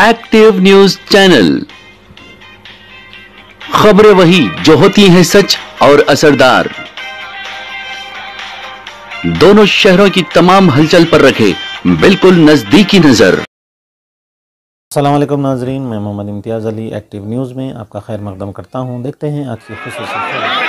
Active news channel. खबरें वही जो होती हैं सच और असरदार। दोनों शहरों की तमाम हलचल पर रखे बिल्कुल नजदीकी नजर। अस्सलाम वालेकुम नाजरीन, मैं मोहम्मद इम्तियाज़ अली एक्टिव न्यूज़ में आपका खैर मकदम करता हूं। देखते हैं आज की खुसूसी खबर।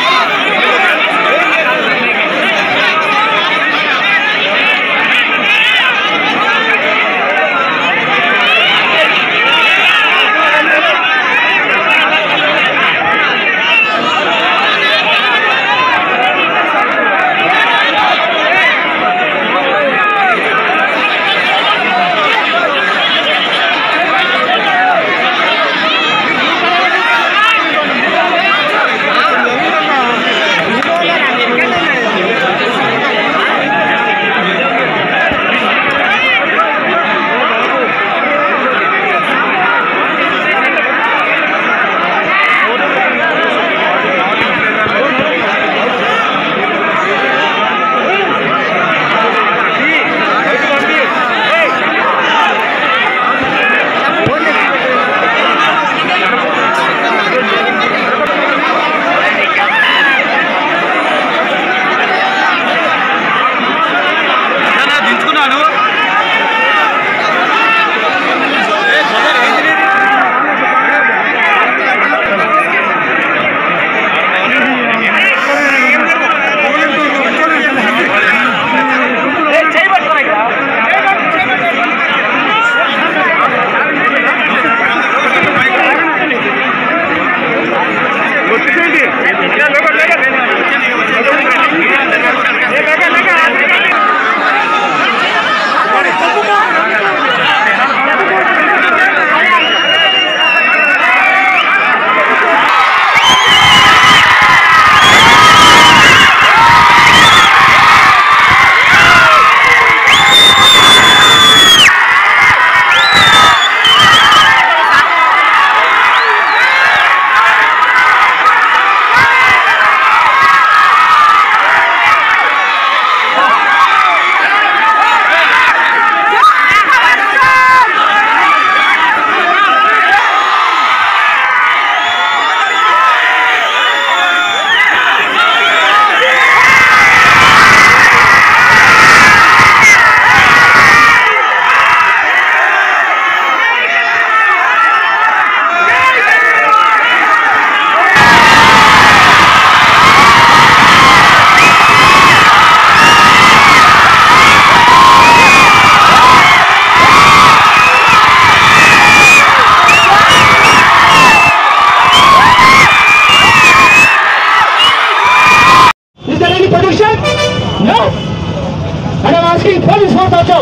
Police force also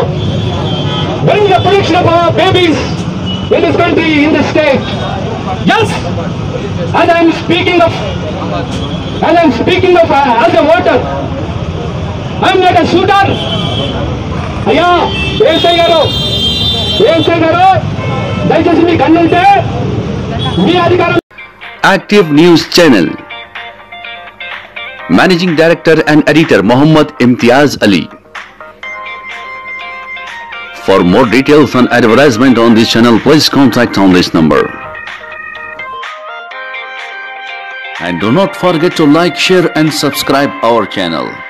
bring the protection of our babies in this country, in this state. Yes, and I'm speaking of as a voter. I'm not a shooter. అయ్యా ఏసై గారు దయచేసి మీ కన్నుంటే మీ అధికారం. Active news channel managing director and editor Mohammad Imtiaz Ali. For more details and advertisement on this channel, please contact on this number. And do not forget to like, share and subscribe our channel.